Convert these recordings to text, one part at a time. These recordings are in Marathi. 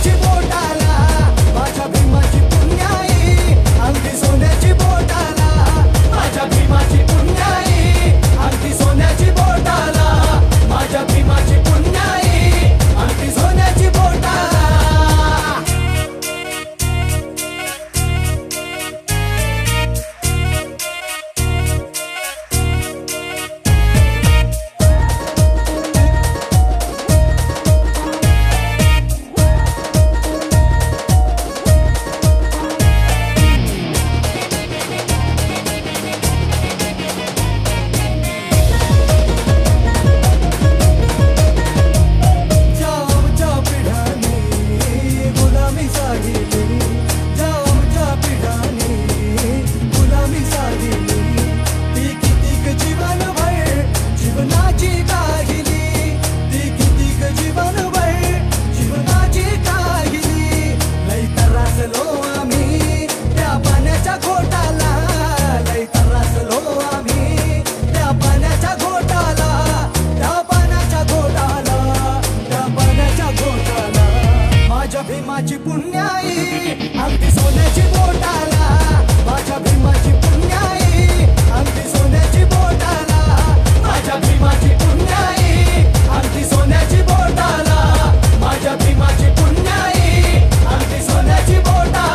सोन्याची बोटाला माझ्या भीमाची पुण्याई अंगठी सोन्याची बोटाला माझ्या भीमाची पुण्याई अंगठी सोन्याची बोटाला माझ्या भीमाची पुण्याई अंगठी सोन्याची बोटाला भीमाची पुण्याई अंगठी सोन्याची बोटाला माझ्या भीमाची पुण्याई अंगठी सोन्याची बोटाला माझ्या भीमाची पुण्याई अंगठी सोन्याची बोटाला माझ्या भीमाची पुण्याई अंगठी सोन्याची बोटाला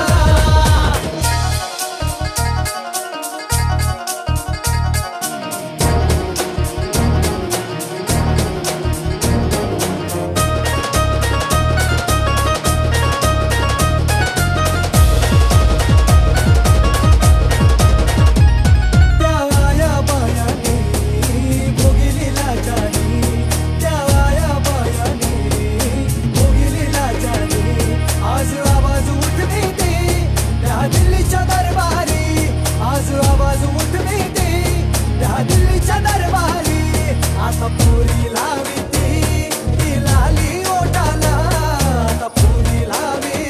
आता पुरी लावी ती लाली ओटाला आता पुरी लावी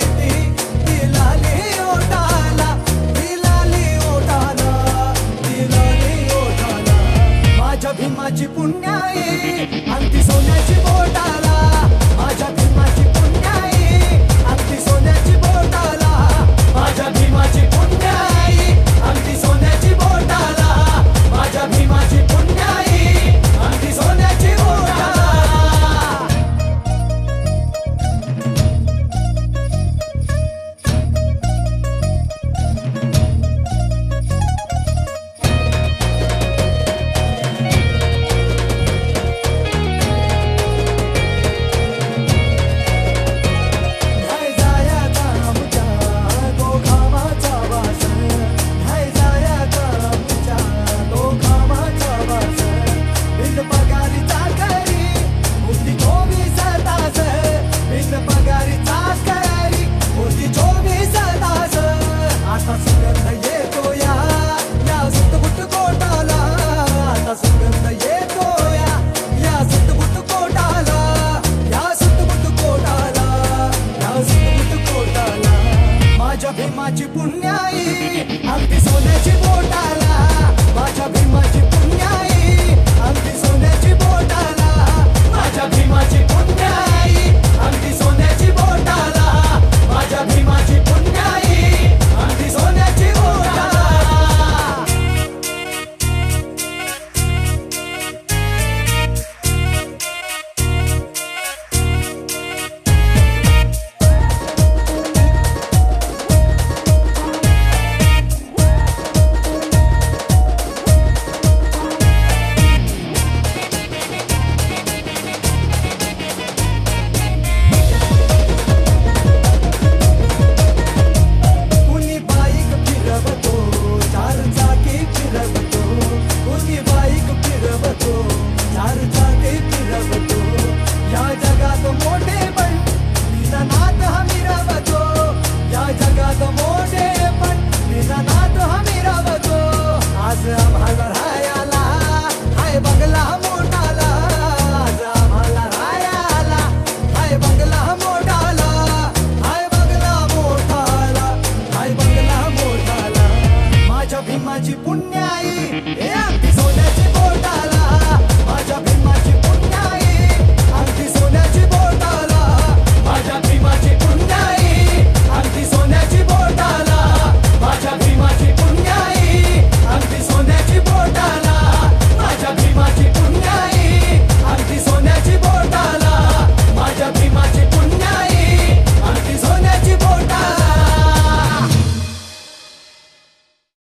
ती लाली ओटाला ती लाली ओटाला ती लाली ओटाला माझ्या भीमाची पुण्याई अंगठी सोन्याची बोटाला माझ्या भीमाची पुण्याई अंगठी सोन्याची बोटाला माझ्या भीमाची पुण्याई अंगठी सोन्याची बोटाला माझ्या भीमाची पुण्याई अंगठी सोन्याची बोटाला भीमाची पुण्याई अंगठी सोन्याची बोटाला